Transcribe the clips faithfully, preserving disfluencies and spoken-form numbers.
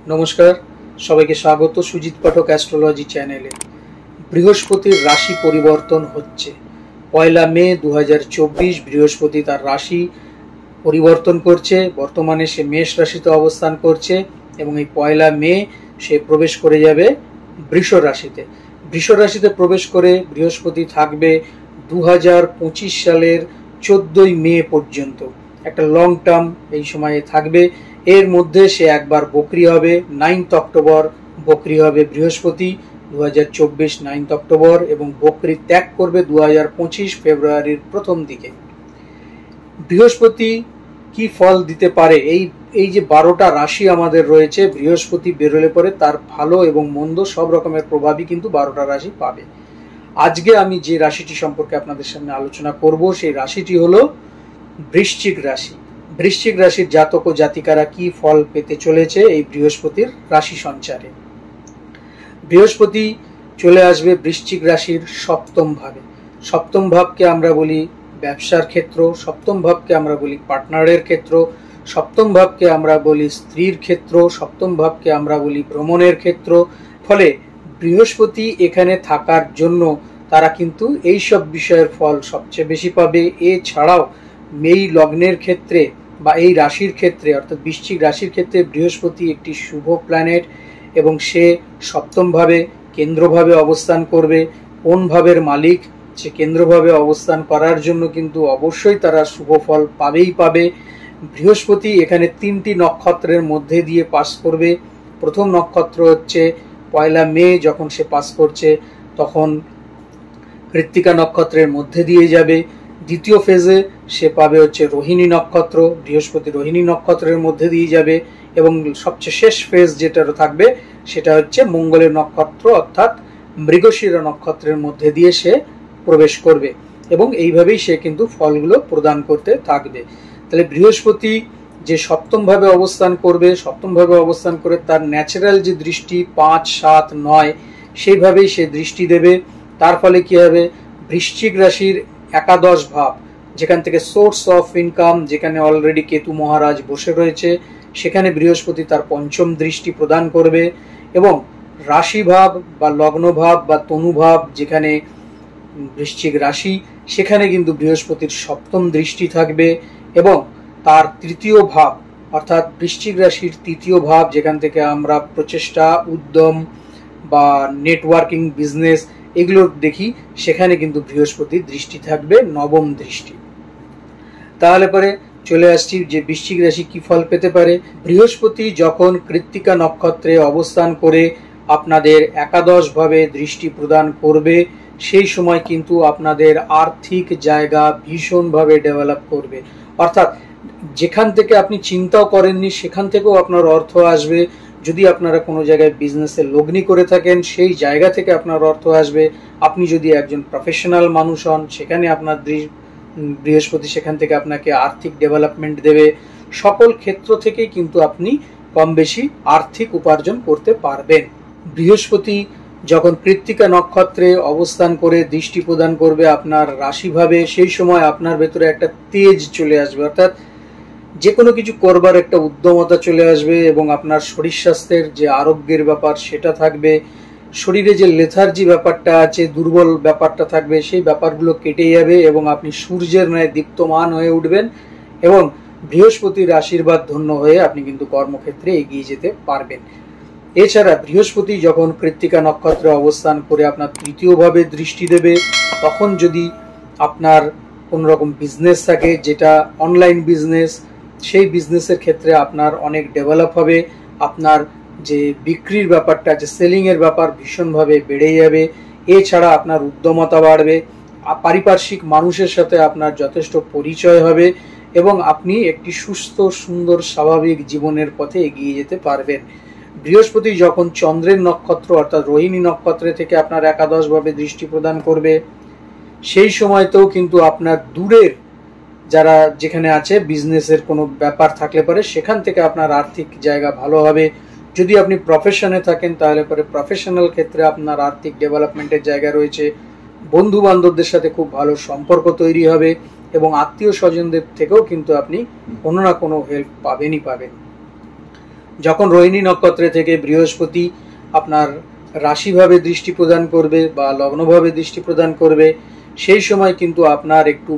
নমস্কার, সবাইকে স্বাগত সুজিত পাঠক অ্যাস্ট্রোলজি চ্যানেলে। বৃহস্পতির রাশি পরিবর্তন হচ্ছে পয়লা মে দু হাজার চব্বিশ। বৃহস্পতি তার রাশি পরিবর্তন করছে, বর্তমানে সে মেষ রাশিতে অবস্থান করছে এবং এই পয়লা মে সে প্রবেশ করে যাবে বৃষ রাশিতে। বৃষ রাশিতে প্রবেশ করে বৃহস্পতি থাকবে দু হাজার পঁচিশ সালের চোদ্দই মে পর্যন্ত, একটা লং টার্ম এই সময়ে থাকবে। এর মধ্যে সে একবার বকরি হবে, নাইন্থ অক্টোবর বকরি হবে বৃহস্পতি দু হাজার চব্বিশ নাইন্থ অক্টোবর, এবং বকরি ত্যাগ করবে দু হাজার পঁচিশ ফেব্রুয়ারির প্রথম দিকে। বৃহস্পতি কি ফল দিতে পারে, এই এই যে বারোটা রাশি আমাদের রয়েছে, বৃহস্পতি বেরোলে পরে তার ভালো এবং মন্দ সব রকমের প্রভাবই কিন্তু বারোটা রাশি পাবে। আজকে আমি যে রাশিটি সম্পর্কে আপনাদের সামনে আলোচনা করব সেই রাশিটি হলো বৃশ্চিক রাশি। বৃশ্চিক রাশির জাতক ও জাতিকারা কি ফল পেতে চলেছে এই বৃহস্পতির রাশি সঞ্চারে। বৃহস্পতি চলে আসবে বৃশ্চিক রাশির সপ্তম ভাবে। সপ্তম ভাবকে আমরা বলি ব্যবসার ক্ষেত্র, সপ্তম ভাবকে আমরা বলি পার্টনারের ক্ষেত্র, সপ্তম ভাবকে আমরা বলি স্ত্রীর ক্ষেত্র, সপ্তম ভাবকে আমরা বলি ভ্রমণের ক্ষেত্র। ফলে বৃহস্পতি এখানে থাকার জন্য তারা কিন্তু এই সব বিষয়ের ফল সবচেয়ে বেশি পাবে। এছাড়াও এই লগ্নের ক্ষেত্রে বা এই রাশির ক্ষেত্রে অর্থাৎ বৃশ্চিক রাশির ক্ষেত্রে বৃহস্পতি একটি শুভ প্ল্যানেট এবং সে সপ্তমভাবে কেন্দ্রভাবে অবস্থান করবে। কোন ভাবের মালিক, সে কেন্দ্রভাবে অবস্থান করার জন্য কিন্তু অবশ্যই তারা শুভ ফল পাবেই পাবে। বৃহস্পতি এখানে তিনটি নক্ষত্রের মধ্যে দিয়ে পাস করবে। প্রথম নক্ষত্র হচ্ছে পয়লা মে, যখন সে পাস করছে তখন কৃত্তিকা নক্ষত্রের মধ্যে দিয়ে যাবে। দ্বিতীয় ফেজে সে পাবে হচ্ছে রোহিণী নক্ষত্র, বৃহস্পতি রোহিণী নক্ষত্রের মধ্যে দিয়ে যাবে, এবং সবচেয়ে শেষ ফেজ যেটা থাকবে সেটা হচ্ছে মঙ্গলের নক্ষত্র অর্থাৎ মৃগশিরা নক্ষত্রের মধ্যে দিয়ে সে প্রবেশ করবে, এবং এইভাবেই সে কিন্তু ফলগুলো প্রদান করতে থাকবে। তাহলে বৃহস্পতি যে সপ্তম ভাবে অবস্থান করবে, সপ্তম ভাবে অবস্থান করে তার ন্যাচারাল যে দৃষ্টি পাঁচ সাত নয় সেইভাবেই সে দৃষ্টি দেবে। তার ফলে কি হবে, বৃশ্চিক রাশির একাদশ ভাব, যেখান থেকে সোর্স অফ ইনকাম, যেখানে অলরেডি কেতু মহারাজ বসে রয়েছে, সেখানে বৃহস্পতি তার পঞ্চম দৃষ্টি প্রদান করবে। এবং রাশি ভাব বা লগ্ন ভাব বা তনু ভাব, যেখানে বৃশ্চিক রাশি, সেখানে কিন্তু বৃহস্পতির সপ্তম দৃষ্টি থাকবে। এবং তার তৃতীয় ভাব অর্থাৎ বৃশ্চিক রাশির তৃতীয় ভাব, যেখান থেকে আমরা প্রচেষ্টা, উদ্যম বা নেটওয়ার্কিং, বিজনেস এগুলো দেখি, সেখানে কিন্তু বৃহস্পতির দৃষ্টি থাকবে, নবম দৃষ্টি। তাহলে পরে চলে আসছি যে বৃশ্চিক রাশি কি ফল পেতে পারে। বৃহস্পতি যখন কৃত্তিকা নক্ষত্রে অবস্থান করে আপনাদের একাদশ ভাবে দৃষ্টি প্রদান করবে, সেই সময় কিন্তু আপনাদের আর্থিক জায়গা ভীষণভাবে ডেভেলপ করবে। অর্থাৎ যেখান থেকে আপনি চিন্তাও করেননি সেখান থেকেও আপনার অর্থ আসবে। যদি আপনারা কোনো জায়গায় বিজনেসে লগ্নি করে থাকেন, সেই জায়গা থেকে আপনার অর্থ আসবে। আপনি যদি একজন প্রফেশনাল মানুষ হন, সেখানে আপনার বৃহস্পতি সেখান থেকে আপনাকে আর্থিক ডেভেলপমেন্ট দেবে। সকল ক্ষেত্র থেকেই কিন্তু আপনি কম বেশি আর্থিক উপার্জন করতে পারবেন। বৃহস্পতি যখন কৃত্তিকা নক্ষত্রে অবস্থান করে দৃষ্টি প্রদান করবে আপনার রাশিভাবে, সেই সময় আপনার ভেতরে একটা তেজ চলে আসবে, অর্থাৎ যে কোনো কিছু করবার একটা উদ্যমতা চলে আসবে, এবং আপনার শরীর স্বাস্থ্যের যে আরোগ্যের ব্যাপার সেটা থাকবে। শরীরে যে লেথার্জি ব্যাপারটা আছে, দুর্বল ব্যাপারটা থাকবে, সেই ব্যাপারগুলো কেটে যাবে এবং আপনি সূর্যের ন্যায় দীপ্তমান হয়ে উঠবেন, এবং বৃহস্পতির আশীর্বাদ ধন্য হয়ে আপনি কিন্তু কর্মক্ষেত্রে এগিয়ে যেতে পারবেন। এছাড়া বৃহস্পতি যখন কৃত্তিকা নক্ষত্রে অবস্থান করে আপনার তৃতীয়ভাবে দৃষ্টি দেবে, তখন যদি আপনার কোনো রকম বিজনেস থাকে, যেটা অনলাইন বিজনেস, সেই বিজনেসের ক্ষেত্রে আপনার অনেক ডেভেলপ হবে। আপনার যে বিক্রির ব্যাপারটা আছে, সেলিংয়ের ব্যাপার ভীষণভাবে বেড়ে যাবে। এছাড়া আপনার উদ্যমতা বাড়বে, পারিপার্শ্বিক মানুষের সাথে আপনার যথেষ্ট পরিচয় হবে, এবং আপনি একটি সুস্থ সুন্দর স্বাভাবিক জীবনের পথে এগিয়ে যেতে পারবেন। বৃহস্পতি যখন চন্দ্রের নক্ষত্র অর্থাৎ রোহিণী নক্ষত্রে থেকে আপনার একাদশ ভাবে দৃষ্টি প্রদান করবে, সেই সময়তেও কিন্তু আপনার দূরের যারা যেখানে আছে বিজনেসের কোনো ব্যাপার থাকলে পরে সেখান থেকে আপনার আর্থিক জায়গা ভালো হবে। যদি আপনি প্রফেশনে থাকেন তাহলে পরে প্রফেশনাল ক্ষেত্রে আপনার আর্থিক ডেভেলপমেন্টের জায়গা রয়েছে। বন্ধু বান্ধবদের সাথে খুব ভালো সম্পর্ক তৈরি হবে, এবং আত্মীয় স্বজনদের থেকেও কিন্তু আপনি কোনো না কোনো হেল্প পাবেনই পাবেন। যখন রোহিণী নক্ষত্রে থেকে বৃহস্পতি আপনার রাশিভাবে দৃষ্টি প্রদান করবে বা লগ্নভাবে দৃষ্টি প্রদান করবে, সেই সময় কিন্তু আপনার একটু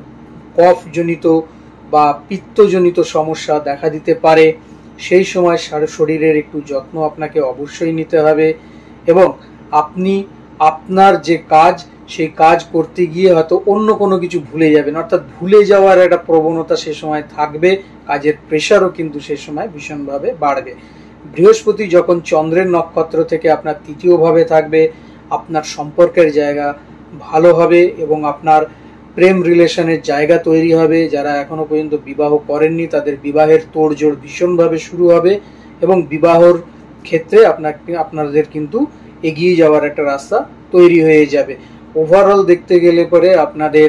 কফজনিত বা পিত্তজনিত সমস্যা দেখা দিতে পারে। সেই সময় শরীরের একটু যত্ন আপনাকে অবশ্যই নিতে হবে এবং আপনি আপনার যে কাজ সেই কাজ করতে গিয়ে হয়তো অন্য কোনো কিছু ভুলে যাবেন, অর্থাৎ ভুলে যাওয়ার একটা প্রবণতা সে সময় থাকবে। কাজের প্রেশারও কিন্তু সে সময় ভীষণভাবে বাড়বে। বৃহস্পতি যখন চন্দ্রের নক্ষত্র থেকে আপনার তৃতীয়ভাবে থাকবে, আপনার সম্পর্কের জায়গা ভালো হবে এবং আপনার প্রেম রিলেশনের জায়গা তৈরি হবে। যারা এখনো পর্যন্ত বিবাহ করেননি তাদের বিবাহের তোড়জোড় ভীষণভাবে শুরু হবে এবং বিবাহর ক্ষেত্রে আপনার আপনাদের কিন্তু এগিয়ে যাওয়ার একটা রাস্তা তৈরি হয়ে যাবে। ওভারঅল দেখতে গেলে পরে আপনাদের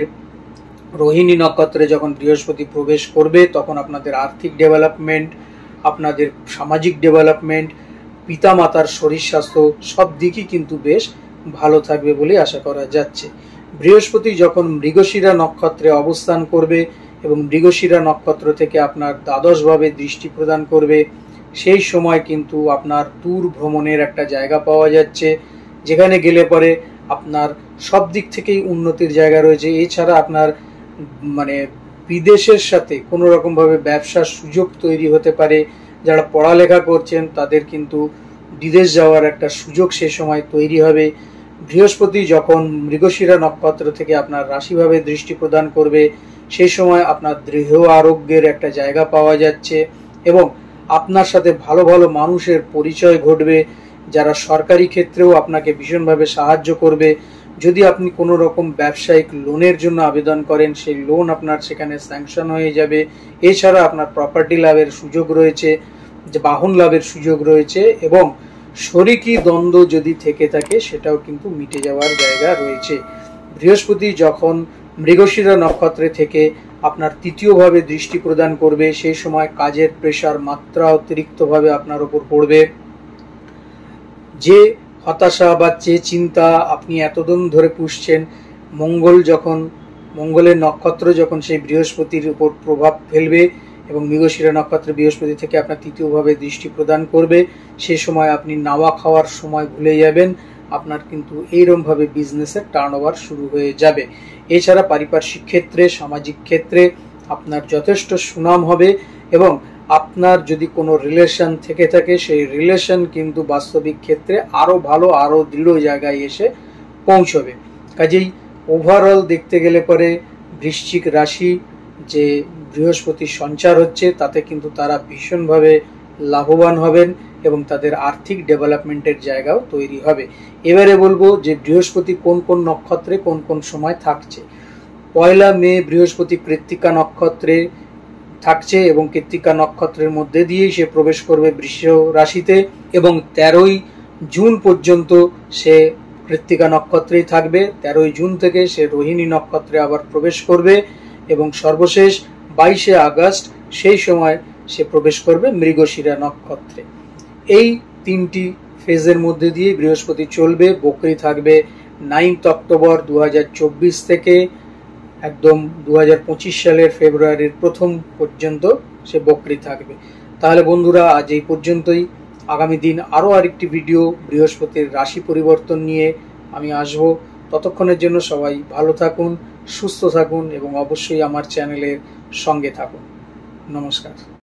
রোহিণী নক্ষত্রে যখন বৃহস্পতি প্রবেশ করবে তখন আপনাদের আর্থিক ডেভেলপমেন্ট, আপনাদের সামাজিক ডেভেলপমেন্ট, পিতামাতার শরীর স্বাস্থ্য সব দিকই কিন্তু বেশ ভালো থাকবে বলে আশা করা যাচ্ছে। বৃহস্পতি যখন মৃগশিরা নক্ষত্রে অবস্থান করবে এবং মৃগশিরা নক্ষত্র থেকে আপনার দ্বাদশভাবে দৃষ্টি প্রদান করবে, সেই সময় কিন্তু আপনার দূর ভ্রমণের একটা জায়গা পাওয়া যাচ্ছে, যেখানে গেলে পরে আপনার সব দিক থেকেই উন্নতির জায়গা রয়েছে। এছাড়া আপনার মানে বিদেশের সাথে কোনো রকমভাবে ব্যবসার সুযোগ তৈরি হতে পারে। যারা পড়ালেখা করছেন তাদের কিন্তু বিদেশ যাওয়ার একটা সুযোগ সে সময় তৈরি হবে। বৃহস্পতি যখন মৃগশিরা নক্ষত্র থেকে আপনার রাশিভাবে দৃষ্টি প্রদান করবে, সেই সময় আপনার দেহ আরোগ্যের একটা জায়গা পাওয়া যাচ্ছে এবং আপনার সাথে ভালো ভালো মানুষের পরিচয় ঘটবে, যারা সরকারি ক্ষেত্রেও আপনাকে ভীষণভাবে সাহায্য করবে। যদি আপনি কোনো রকম ব্যবসায়িক লোনের জন্য আবেদন করেন, সেই লোন আপনার সেখানে স্যাংশন হয়ে যাবে। এছাড়া আপনার প্রপার্টি লাভের সুযোগ রয়েছে, যে বাহন লাভের সুযোগ রয়েছে এবং শরিকি দ্বন্দ্ব যদি থেকে থাকে সেটাও কিন্তু মিটে যাওয়ার জায়গা রয়েছে। বৃহস্পতি যখন মৃগশিরা নক্ষত্রে থেকে আপনার তৃতীয়ভাবে দৃষ্টি প্রদান করবে, সেই সময় কাজের প্রেশার মাত্রা অতিরিক্তভাবে আপনার উপর পড়বে। যে হতাশা বা যে চিন্তা আপনি এতদিন ধরে পুষছেন, মঙ্গল যখন মঙ্গলের নক্ষত্র যখন সেই বৃহস্পতির উপর প্রভাব ফেলবে এবং মৃগশিরা নক্ষত্রে বৃহস্পতি থেকে আপনার তৃতীয়ভাবে দৃষ্টি প্রদান করবে, সে সময় আপনি নাওয়া খাওয়ার সময় ভুলে যাবেন। আপনার কিন্তু এইরকমভাবে বিজনেসের টার্নওভার শুরু হয়ে যাবে। এছাড়া পারিপার্শ্বিক ক্ষেত্রে, সামাজিক ক্ষেত্রে আপনার যথেষ্ট সুনাম হবে এবং আপনার যদি কোনো রিলেশন থেকে থাকে সেই রিলেশন কিন্তু বাস্তবিক ক্ষেত্রে আরও ভালো, আরও দৃঢ় জায়গায় এসে পৌঁছবে। কাজেই ওভারঅল দেখতে গেলে পরে বৃশ্চিক রাশি যে বৃহস্পতির সঞ্চার হচ্ছে তাতে কিন্তু তারা ভীষণভাবে লাভবান হবেন এবং তাদের আর্থিক ডেভেলপমেন্টের জায়গাও তৈরি হবে। এবারে বলবো যে বৃহস্পতি কোন কোন নক্ষত্রে কোন কোন সময় থাকছে। পয়লা মে বৃহস্পতি কৃত্তিকা নক্ষত্রে থাকছে এবং কৃত্তিকা নক্ষত্রের মধ্যে দিয়েই সে প্রবেশ করবে বৃষ রাশিতে এবং তেরোই জুন পর্যন্ত সে কৃত্তিকা নক্ষত্রেই থাকবে। তেরোই জুন থেকে সে রোহিণী নক্ষত্রে আবার প্রবেশ করবে এবং সর্বশেষ বাইশে আগস্ট সেই সময় সে প্রবেশ করবে মৃগশিরা নক্ষত্রে। এই তিনটি ফেজের মধ্যে দিয়ে বৃহস্পতি চলবে, বকরি থাকবে নাইন্থ অক্টোবর দু হাজার চব্বিশ থেকে একদম দু হাজার পঁচিশ সালের ফেব্রুয়ারির প্রথম পর্যন্ত সে বকরি থাকবে। তাহলে বন্ধুরা আজ এই পর্যন্তই। আগামী দিন আরও আরেকটি ভিডিও বৃহস্পতির রাশি পরিবর্তন নিয়ে আমি আসব। ততক্ষণের জন্য সবাই ভালো থাকুন, সুস্থ থাকুন এবং অবশ্যই আমার চ্যানেলের সঙ্গে থাকুন। নমস্কার।